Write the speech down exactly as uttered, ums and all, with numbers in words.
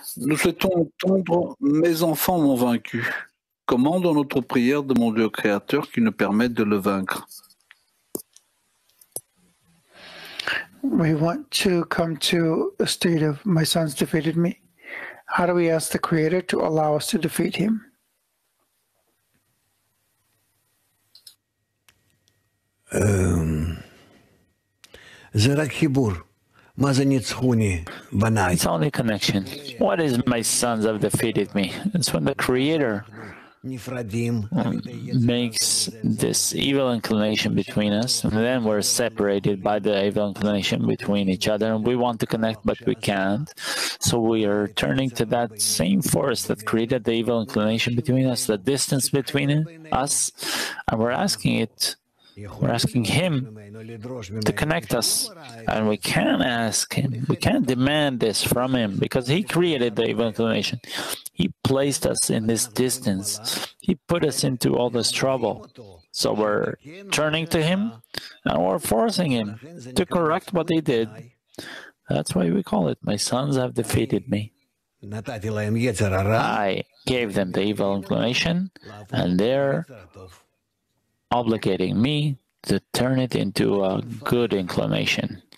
Nous souhaitons entendre « Mes enfants m'ont vaincu ». Comment dans notre prière demander au Créateur qu'il nous permette de le vaincre? We want to come to a state of my sons defeated me. How do we ask the Creator to allow us to defeat him? Um, It's only connection. What is my sons have defeated me? It's when the Creator makes this evil inclination between us, and then we're separated by the evil inclination between each other, and we want to connect, but we can't. So we are turning to that same force that created the evil inclination between us, the distance between us, and we're asking it. We're asking him to connect us, and we can't ask him, we can't demand this from him, because he created the evil inclination. He placed us in this distance. He put us into all this trouble. So we're turning to him, and we're forcing him to correct what he did. That's why we call it, my sons have defeated me. I gave them the evil inclination, and they're obligating me to turn it into a good inclination.